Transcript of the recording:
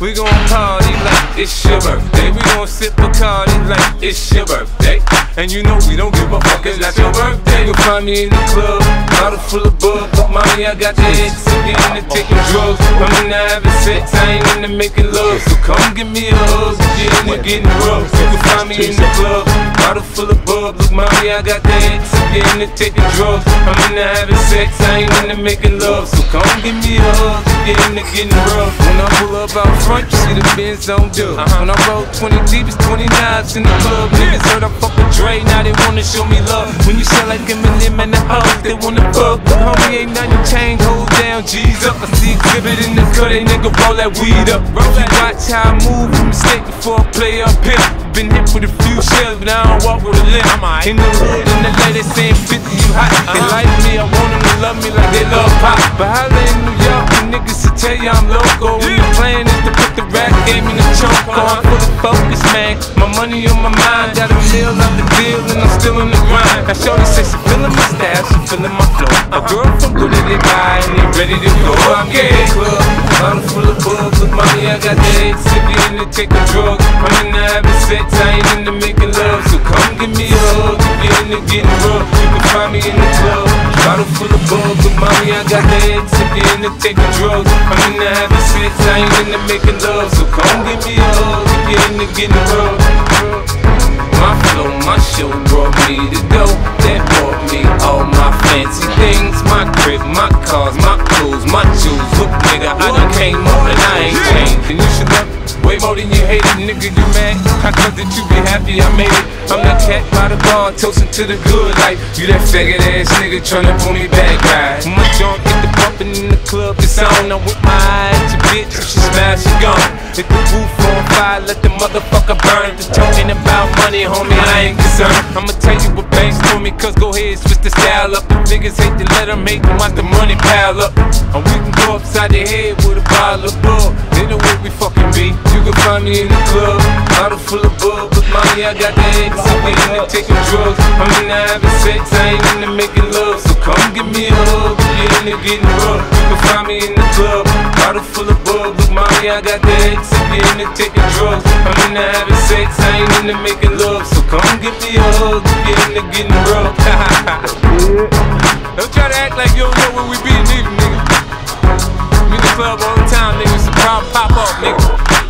We gon' party like it's your birthday. We gon' sip Bacardi like it's your birthday. And you know we don't give a fuck, it's not your birthday. You'll find me in the club, bottle full of bug. But mommy, I got the head sick, into taking drugs. I'm into having sex, I ain't into making love. So come give me a hug, if you're into getting rough. You can find me in the club, bottle full of bug. Look, mommy, I got the head sick, into taking drugs. I'm into having sex, I ain't into making love. So come give me a hug, if you're into getting rough. When I pull up out front, you see the Benz on dub. When I roll 20 deep, it's 20 knives in the club. Niggas heard I fuck with Dre, now they wanna show me love. When you sell like Eminem and the hoes, they wanna fuck. But homie, ain't nothing changed, hold down, G's up. I see exhibit in the cut, they nigga roll that weed up. Watch how I move, mistake before I play up here. Been hit with a few shells, but I don't walk with a limp. In the hood, in the lady saying 50, you hot. They like me, I want them to love me like they love pop. But holla in New York, the niggas will tell you I'm loco. When the plan is to put the rap game in the choke. I'm full of focus, man. My money on my mind, got a meal out the deal, and I'm still in the grind. Now shorty says she feeling my style, she feeling my flow. A girl from good at it, buy, and they ready to go. I'm in the club, bottle full of bugs. Look, mommy, I got the head sick, into taking drugs. I'm into having sex, I ain't into making love. So come give me a hug, if you're into getting rough. You can find me in the club, bottle full of bugs. Look, mommy, I got the head sick, into taking drugs. I'm into having sex, I ain't into making love. So come give me a hug, if you're into getting rough. My flow, my show brought me to go. That brought me all my fancy things. My crib, my cars, my clothes, my jewels. Look, nigga, I done came up and I ain't changed. And you should love way more than you hate it, nigga, you mad? I thought that you be happy I made it. I'm that cat by the bar, toasting to the good life. You that faggot ass nigga tryna pull me back, right? My junk get the bumpin' in the club, it's on. I'm with my eye at your bitch, if she smash, she gone. Hit the roof on fire, let the motherfucker burn. The talking about money, homie, I ain't concerned. I'ma tell you what banks told me, cause go ahead, switch the style up. The niggas hate to let them hate them, watch the money pile up. And we can go upside the head with a bottle of bull. They know where we fucking be. You can find me in the club, bottle full of bug. But mommy, I got the head sick, into taking drugs. I'm into having sex, I ain't into making love. So come give me a hug, if you're into getting rough. You can find me in the club, bottle full of bug. But mommy, I got the head sick, into taking drugs. I'm into having sex, I ain't into making love. So come give me a hug, if you're into getting rough. Don't try to act like you don't know where we be, nigga. I'm in the club all the time, nigga. Some problem pop off, nigga.